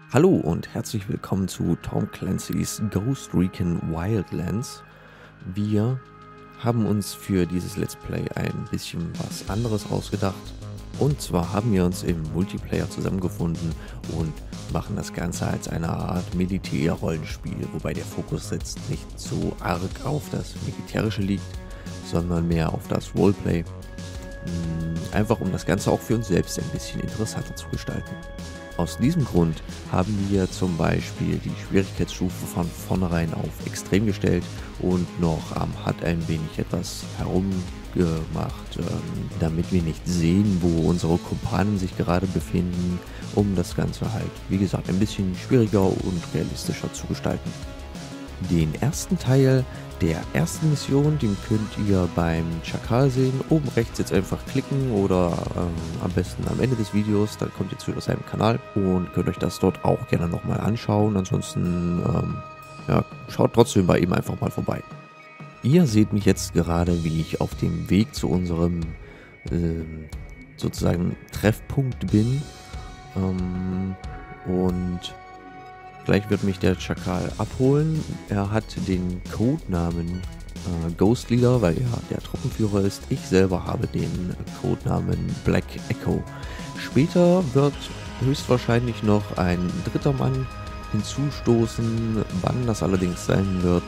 Hallo und herzlich willkommen zu Tom Clancy's Ghost Recon Wildlands. Wir haben uns für dieses Let's Play ein bisschen was anderes ausgedacht. Und zwar haben wir uns im Multiplayer zusammengefunden und machen das Ganze als eine Art Militär-Rollenspiel, wobei der Fokus jetzt nicht so arg auf das Militärische liegt, sondern mehr auf das Roleplay. Einfach um das Ganze auch für uns selbst ein bisschen interessanter zu gestalten. Aus diesem Grund haben wir zum Beispiel die Schwierigkeitsstufe von vornherein auf extrem gestellt und noch am HUD ein wenig etwas herumgemacht, damit wir nicht sehen, wo unsere Kumpanen sich gerade befinden, um das Ganze halt, wie gesagt, ein bisschen schwieriger und realistischer zu gestalten. Den ersten Teil der ersten Mission, den könnt ihr beim Schakal sehen. Oben rechts jetzt einfach klicken oder am besten am Ende des Videos, dann kommt ihr zu seinem Kanal und könnt euch das dort auch gerne nochmal anschauen. Ansonsten ja, schaut trotzdem bei ihm einfach mal vorbei. Ihr seht mich jetzt gerade, wie ich auf dem Weg zu unserem sozusagen Treffpunkt bin und gleich wird mich der Schakal abholen. Er hat den Codenamen Ghost Leader, weil er der Truppenführer ist. Ich selber habe den Codenamen Black Echo. Später wird höchstwahrscheinlich noch ein dritter Mann hinzustoßen. Wann das allerdings sein wird,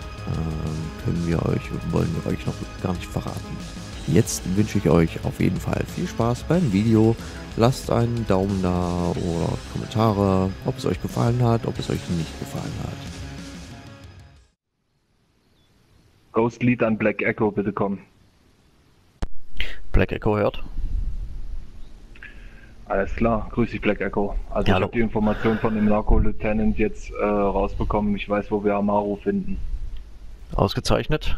wollen wir euch noch gar nicht verraten. Jetzt wünsche ich euch auf jeden Fall viel Spaß beim Video. Lasst einen Daumen da oder Kommentare, ob es euch gefallen hat, ob es euch nicht gefallen hat. Ghost Lead an Black Echo, bitte kommen. Black Echo hört. Alles klar, grüß dich Black Echo. Also Ja, ich habe die Information von dem Narco-Lieutenant jetzt rausbekommen. Ich weiß, wo wir Amaru finden. Ausgezeichnet.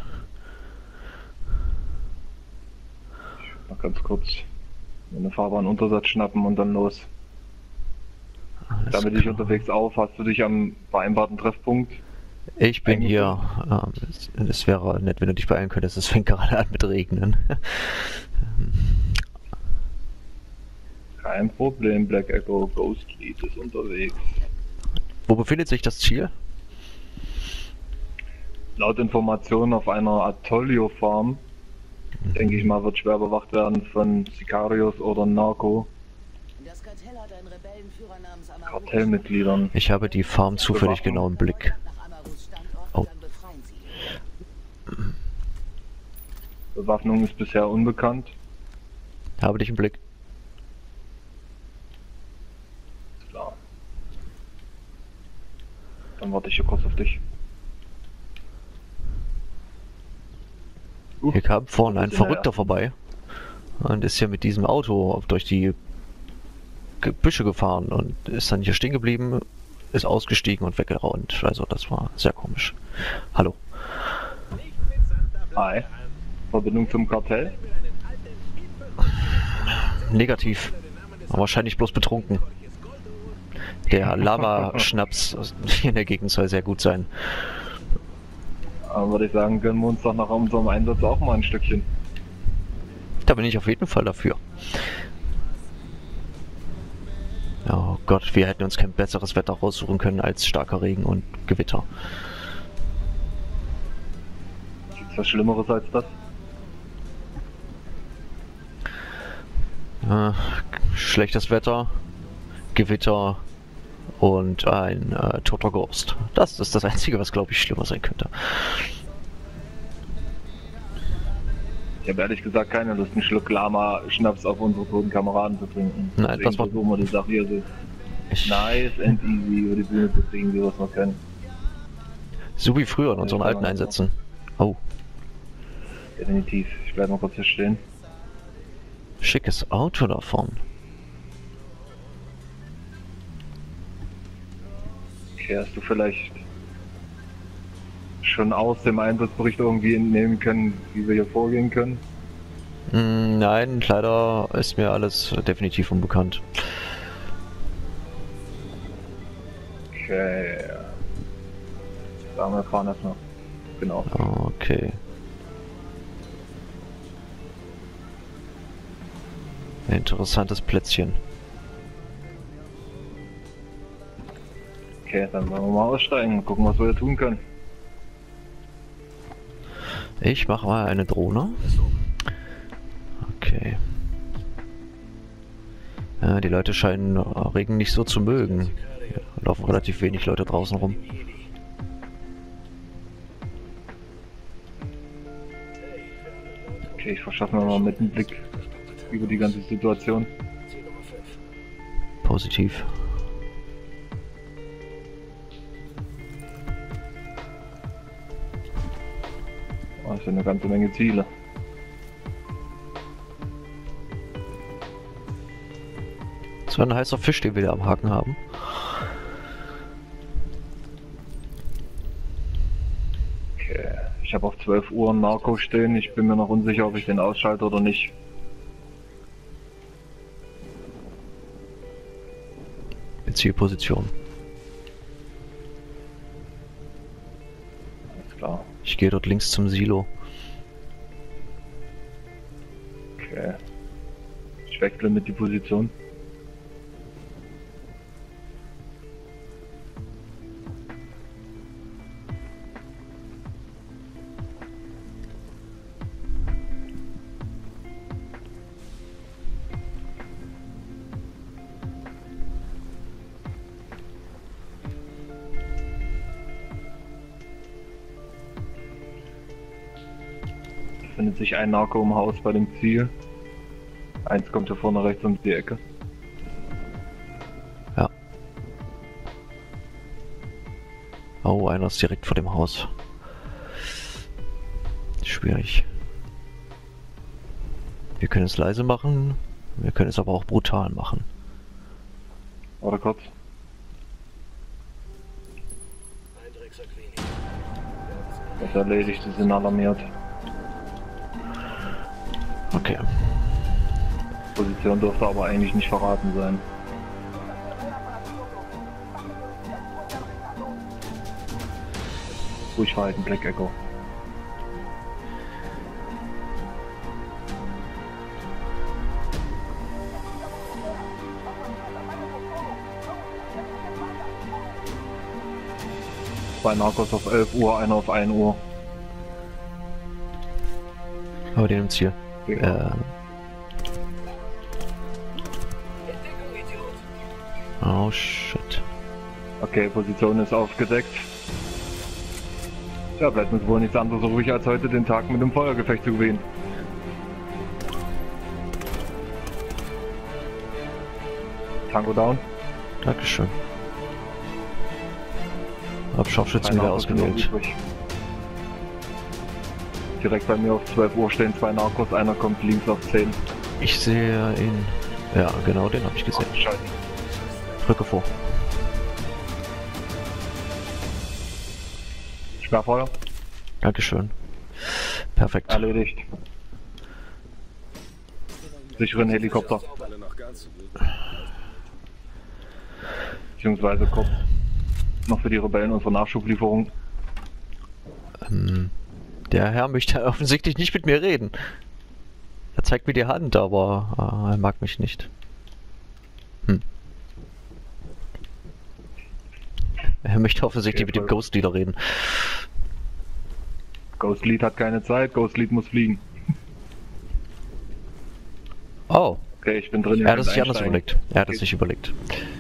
Mal ganz kurz eine Fahrbahnuntersatz schnappen und dann los. Alles Damit dich klar. unterwegs auf, hast du dich am vereinbarten Treffpunkt? Ich bin hier. Es wäre nett, wenn du dich beeilen könntest. Es fängt gerade an mit Regnen. Kein Problem, Black Echo. Ghost Lead ist unterwegs. Wo befindet sich das Ziel? Laut Informationen auf einer Atollio-Farm, denke ich mal, wird schwer bewacht werden von Sicarios oder Narco. Das Kartell hat einen Rebellenführer namens Amaru. Kartellmitgliedern. Ich habe die Farm zufällig genau im Blick. Nach Amarus Standort, Oh. dann befreien sie ihn. Bewaffnung ist bisher unbekannt. Habe dich im Blick. Klar. Dann warte ich hier kurz auf dich. Hier kam vorne ein sind wir Verrückter vorbei und ist ja mit diesem Auto durch die Büsche gefahren und ist dann hier stehen geblieben, ist ausgestiegen und weggerannt. Also das war sehr komisch. Hallo. Hi. Verbindung zum Kartell? Negativ. Aber wahrscheinlich bloß betrunken. Der Lava-Schnaps hier in der Gegend soll sehr gut sein. Aber würde ich sagen, gönnen wir uns doch nach unserem Einsatz auch mal ein Stückchen. Da bin ich auf jeden Fall dafür. Oh Gott, wir hätten uns kein besseres Wetter raussuchen können als starker Regen und Gewitter. Gibt's was Schlimmeres als das? Schlechtes Wetter, Gewitter und ein toter Ghost. Das ist das Einzige, was, glaube ich, schlimmer sein könnte. Ich habe ehrlich gesagt keine Lust, einen Schluck Lama-Schnaps auf unsere toten Kameraden zu trinken. Nein, das war- versuchen wir die Sache hier so Ich, nice and easy über die Bühne zu kriegen, wie wir es noch können. so wie früher in unseren alten Einsätzen. Oh, Definitiv. Ich bleibe mal kurz hier stehen. schickes Auto davon. Okay, hast du vielleicht schon aus dem Einsatzbericht irgendwie entnehmen können, wie wir hier vorgehen können? Nein, leider ist mir alles definitiv unbekannt. Okay. Sagen wir fahren erstmal. Genau. Okay. Interessantes Plätzchen. Okay, dann wollen wir mal aussteigen und gucken, was wir hier tun können. Ich mache mal eine Drohne. Okay. Ja, die Leute scheinen Regen nicht so zu mögen. Hier laufen relativ wenig Leute draußen rum. Okay, ich verschaffe mir mal mit einem Blick über die ganze Situation. Positiv. Oh, das sind eine ganze Menge Ziele. Das war ein heißer Fisch, den wir da am Haken haben. Okay, ich habe auf 12 Uhr einen Narco stehen. Ich bin mir noch unsicher, ob ich den ausschalte oder nicht. Zielposition. Alles klar. Ich gehe dort links zum Silo. Okay. Ich wechsle mit die Position. Findet sich ein Narco im Haus bei dem Ziel. Eins kommt hier vorne rechts um die Ecke. Ja. Oh, einer ist direkt vor dem Haus. Schwierig. Wir können es leise machen, wir können es aber auch brutal machen. Warte kurz. Das erledigt, die sind alarmiert. Okay. Position dürfte aber eigentlich nicht verraten sein. Ruhig verhalten, Black Echo. Zwei Narcos auf 11 Uhr, einer auf 1 Uhr. Aber den im Ziel. Oh shit. Okay, Position ist aufgedeckt. Ja, bleibt uns wohl nichts anderes übrig, als heute den Tag mit dem Feuergefecht zu gewinnen. Tango down. Dankeschön. Hab Scharfschützen Ein wieder Narcos sind noch ausgewählt. übrig. Direkt bei mir auf 12 Uhr stehen zwei Narcos, einer kommt links auf 10. Ich sehe ihn. Ja, genau, den habe ich gesehen. Ausschalten. Drücke vor. Sperrfeuer. Dankeschön. Perfekt. Erledigt. Sicheren Helikopter. Beziehungsweise kurz noch für die Rebellen unsere Nachschublieferung. Der Herr möchte offensichtlich nicht mit mir reden. Er zeigt mir die Hand, aber er mag mich nicht. Er möchte offensichtlich Okay, mit dem Ghost Leader reden. Ghost Lead hat keine Zeit, Ghost Lead muss fliegen. Oh, Okay, ich bin drin. er hat es sich anders überlegt. Er hat es sich überlegt.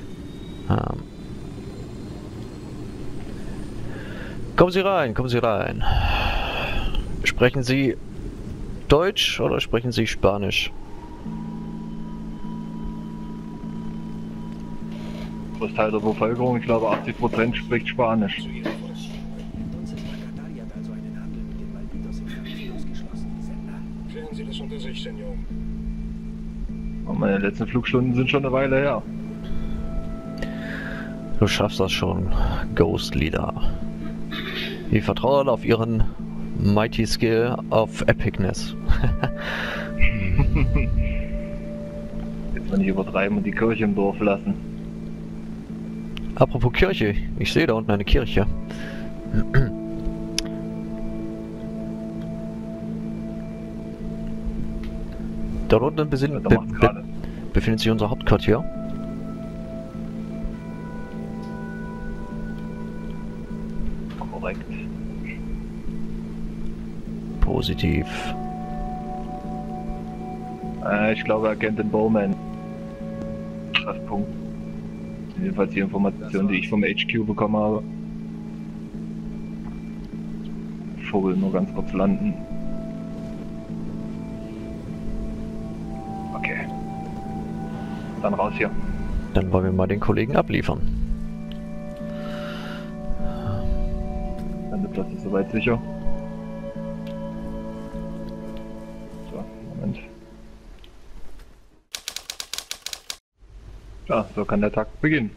Kommen Sie rein, kommen Sie rein. Sprechen Sie Deutsch oder sprechen Sie Spanisch? Großteil der Bevölkerung, ich glaube 80% spricht Spanisch. Klären Sie das unter sich, Senor. Und meine letzten Flugstunden sind schon eine Weile her. Du schaffst das schon, Ghost Leader. Ich vertraue auf Ihren Mighty Skill of Epicness. Jetzt mal nicht übertreiben und die Kirche im Dorf lassen. Apropos Kirche, ich sehe da unten eine Kirche. Dort unten befindet sich unser Hauptquartier. positiv. Ich glaube, er kennt den Bowman. Treffpunkt. Jedenfalls die Information, die ich vom HQ bekommen habe. Vogel nur ganz kurz landen. Okay. Dann raus hier. Dann wollen wir mal den Kollegen abliefern. Landeplatz ist soweit sicher. So, Moment. Ja, so kann der Tag beginnen.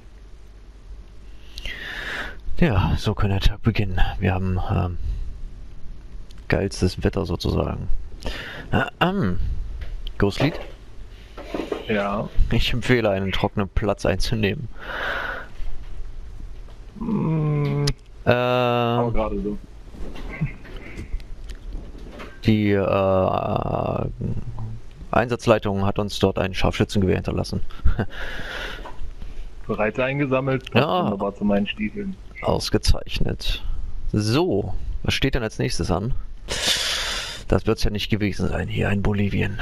Ja, so kann der Tag beginnen. Wir haben geilstes Wetter sozusagen. Ghostlead? Ja. Ich empfehle, einen trockenen Platz einzunehmen. Aber gerade so. Die Einsatzleitung hat uns dort ein Scharfschützengewehr hinterlassen. Bereits eingesammelt. Ja. Wunderbar zu meinen Stiefeln. Ausgezeichnet. So, was steht denn als nächstes an? Das wird es ja nicht gewesen sein, hier in Bolivien.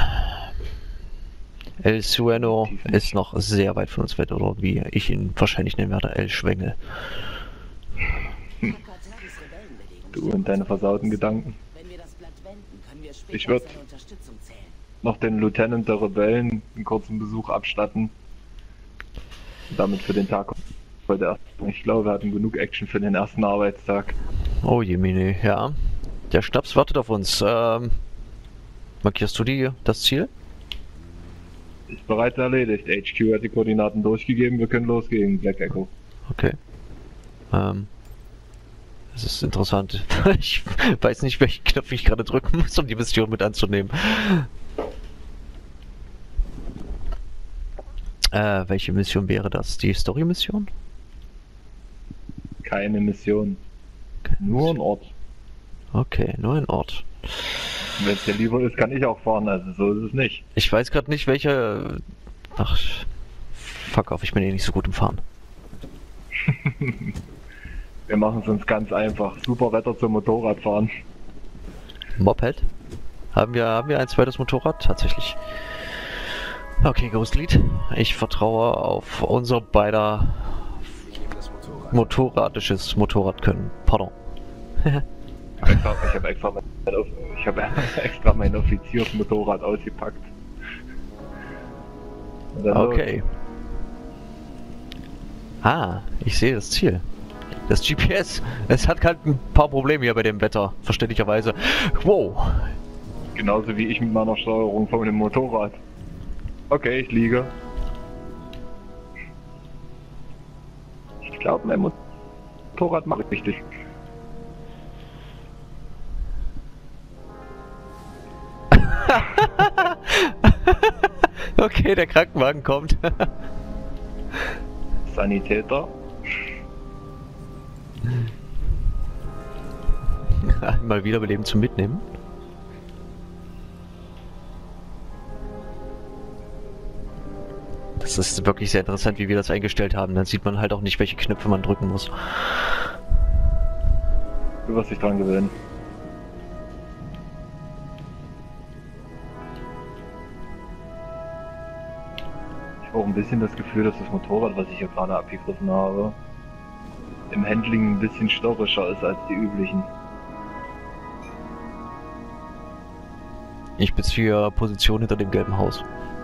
El Sueno ist noch sehr weit von uns weg, oder wie ich ihn wahrscheinlich nennen werde, El Schwengel. Du und deine versauten Gedanken. Wenn wir das Blatt wenden, können wir später Ich würd- auf seine Unterstützung zählen. Noch den Lieutenant der Rebellen einen kurzen Besuch abstatten. Und damit für den Tag heute erst. Ich glaube, wir hatten genug Action für den ersten Arbeitstag. Oh je, Mine, ja. Der Schnaps wartet auf uns. Markierst du das Ziel? Ist bereits erledigt. HQ hat die Koordinaten durchgegeben. Wir können losgehen, Black Echo. Okay. Das ist interessant. Ich weiß nicht, welchen Knopf ich gerade drücken muss, um die Mission mit anzunehmen. Welche Mission wäre das? Die Story-Mission? Keine Mission. Nur ein Ort. Okay, nur ein Ort. Wenn es dir lieber ist, kann ich auch fahren. Also so ist es nicht. Ich weiß gerade nicht, welche... Ach, fuck off, ich bin eh nicht so gut im Fahren. Wir machen es uns ganz einfach. Super Wetter zum Motorradfahren. Moped? Haben wir ein zweites Motorrad? Tatsächlich. Okay, Ghostlead. Ich vertraue auf unser beider Ich nehme das Motorrad. motorradisches Motorradkönnen. Pardon. Ich habe extra mein Offiziersmotorrad ausgepackt. Und dann Okay. Ah, ich sehe das Ziel. Das GPS. Es hat halt ein paar Probleme hier bei dem Wetter, verständlicherweise. Wow. los. Genauso wie ich mit meiner Steuerung von dem Motorrad. Okay, ich liege. Ich glaube, mein Motorrad macht richtig. Okay, der Krankenwagen kommt. Sanitäter. Mal wiederbeleben zum Mitnehmen. Das ist wirklich sehr interessant, wie wir das eingestellt haben. Dann sieht man halt auch nicht, welche Knöpfe man drücken muss. Du wirst dich dran gewöhnen. Ich habe auch ein bisschen das Gefühl, dass das Motorrad, was ich hier gerade abgegriffen habe, im Handling ein bisschen störrischer ist als die üblichen. Ich beziehe Position hinter dem gelben Haus.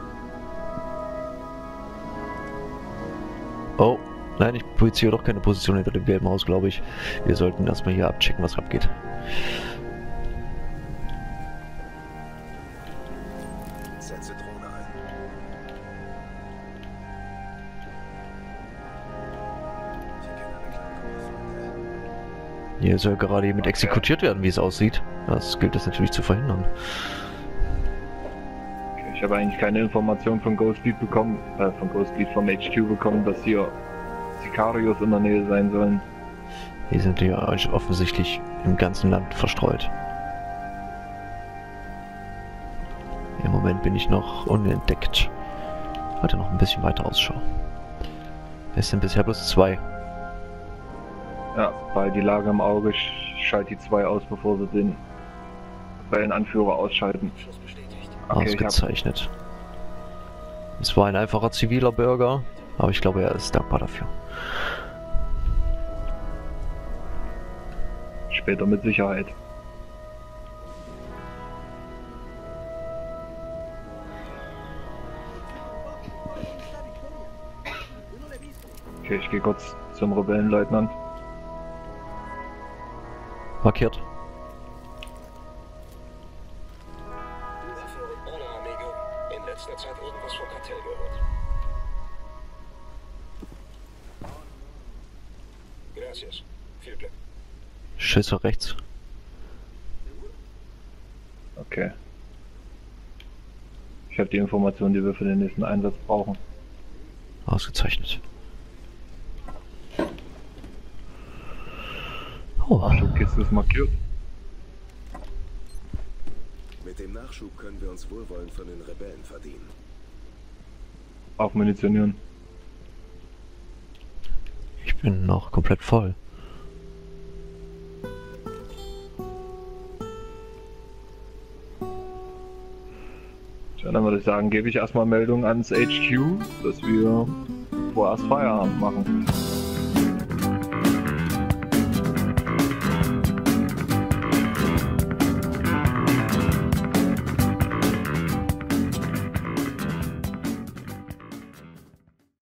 Oh, nein, ich beziehe doch keine Position hinter dem gelben Haus, glaube ich. Wir sollten erstmal hier abchecken, was abgeht. Setze Drohne ein. Ich erkenne eine Kleinkunde. Hier soll gerade jemand exekutiert werden, wie es aussieht. Das gilt es natürlich zu verhindern. Okay, ich habe eigentlich keine Information von Ghostlead bekommen, vom HQ bekommen, dass hier Sicarios in der Nähe sein sollen. Hier sind die offensichtlich im ganzen Land verstreut. Im Moment bin ich noch unentdeckt. Halte noch ein bisschen weiter Ausschau. Es sind bisher bloß 2. Ja, weil die Lage im Auge, schalt die 2 aus, bevor sie den Rebellenanführer ausschalten. Abschluss bestätigt. Okay, ich hab, Ausgezeichnet. Es war ein einfacher ziviler Bürger, aber ich glaube, er ist dankbar dafür. später mit Sicherheit. Okay, ich gehe kurz zum Rebellenleutnant. Markiert. Hola, amigo. In letzter Zeit irgendwas vom Kartell gehört. Gracias. Viel Glück. Schüsse rechts. Okay. Ich habe die Informationen, die wir für den nächsten Einsatz brauchen. Ausgezeichnet. Oh, Nachschubkiste ist markiert. Mit dem Nachschub können wir uns Wohlwollen von den Rebellen verdienen. Aufmunitionieren. ich bin noch komplett voll. Ja, dann würde ich sagen, gebe ich erstmal Meldung ans HQ, dass wir vorerst Feierabend machen.